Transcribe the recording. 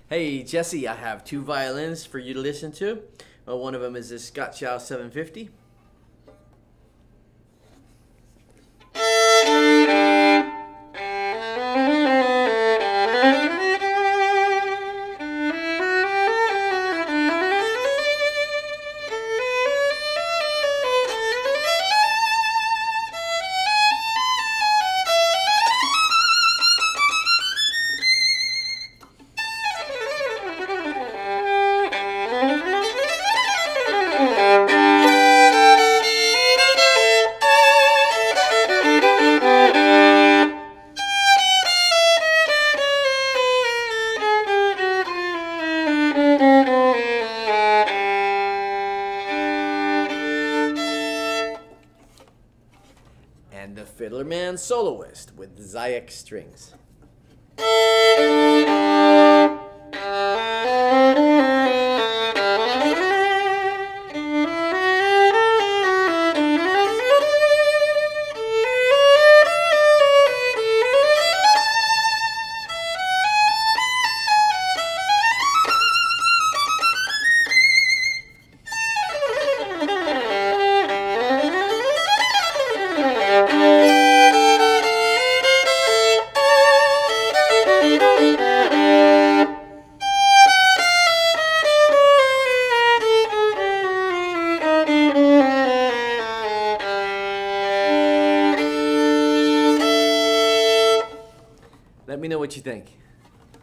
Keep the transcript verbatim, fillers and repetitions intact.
Hey Jessie, I have two violins for you to listen to. Well, one of them is this S T V seven fifty. And the Fiddlerman Soloist with Zayek strings. Let me know what you think.